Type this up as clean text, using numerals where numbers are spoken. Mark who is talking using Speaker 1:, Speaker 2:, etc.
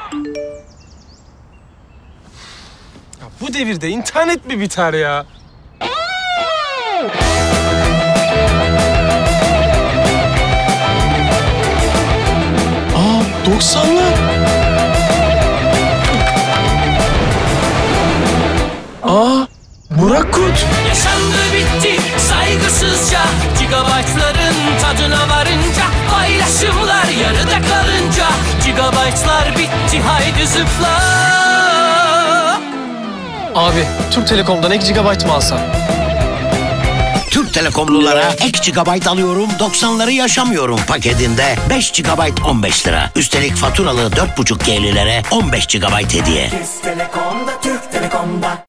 Speaker 1: Ya bu devirde internet mi biter ya? Aa, 90'lı. Aa, Burak Kut.
Speaker 2: Yaşandı bitti saygısızca, gigabaytların tadına varınca, paylaşımlar yarıda kalınca, gigabaytlar bitti, haydi zıpla.
Speaker 1: Abi, Türk Telekom'dan ek gigabayt mı alsam?
Speaker 3: Türk Telekomlulara ek GB alıyorum, 90'ları yaşamıyorum paketinde 5 GB 15 lira. Üstelik faturalı 4,5G'lilere 15 GB hediye.
Speaker 4: Türk Telekom'da, Türk Telekom'da.